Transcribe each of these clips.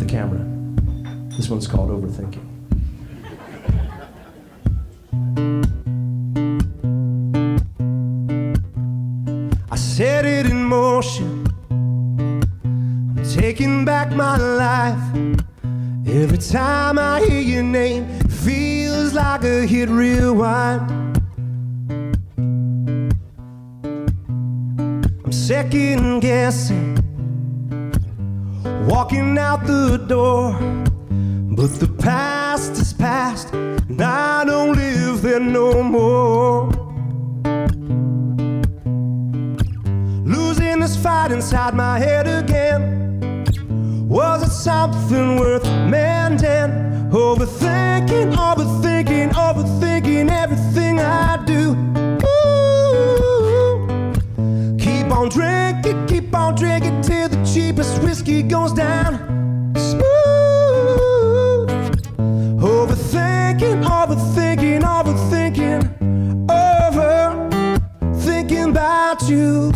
the camera. This one's called Overthinking. I set it in motion, I'm taking back my life. Every time I hear your name, it feels like a hit rewind. I'm second guessing, walking out the door, but the past is past, and I don't live there no more. Losing this fight inside my head again. Was it something worth mending? Overthinking, overthinking, overthinking everything I do. Ooh. Keep on drinking till the cheapest whiskey goes down. Smooth. Overthinking, overthinking, overthinking, overthinking about you.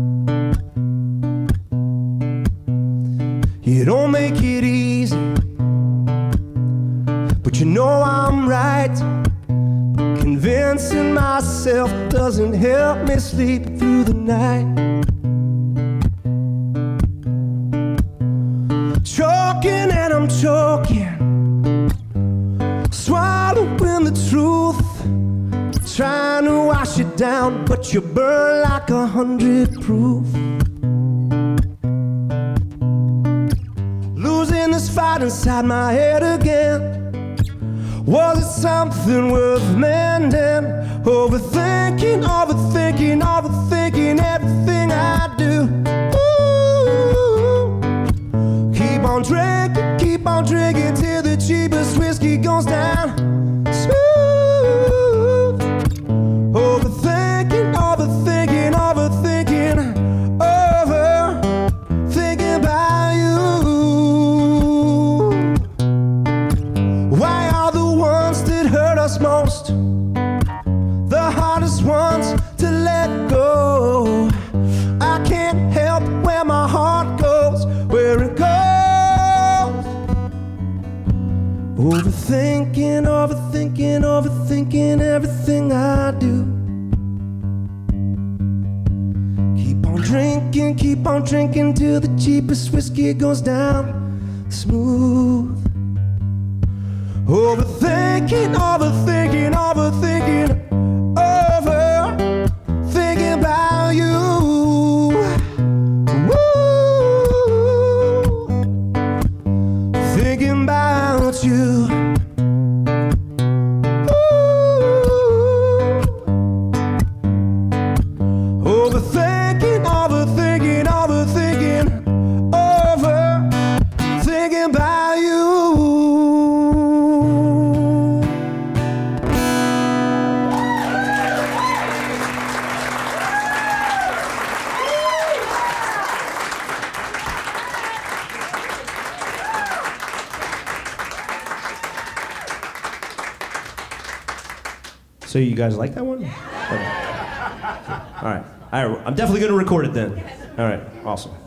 You don't make it easy, but you know I'm right. But convincing myself doesn't help me sleep through the night. Choking and I'm choking, swallowing the truth, trying to wash it down, but you burn like 100 proof. Losing this fight inside my head again. Was it something worth mending? Overthinking, overthinking, overthinking everything I do. Ooh. Keep on drinking till the cheapest whiskey goes down. Smooth. Overthinking, overthinking, overthinking, overthinking about you. Why are the ones that hurt us most the hardest ones to let go? I can't help where my heart goes, where it goes. Overthinking, overthinking, overthinking everything I do. Keep on drinking till the cheapest whiskey goes down smooth. Overthinking, overthinking, overthinking, overthinking about you. Woo. Thinking about you. Overthinking, overthinking, overthinking, overthinking about you. So you guys like that one? Okay. All right. I'm definitely going to record it then. All right, awesome.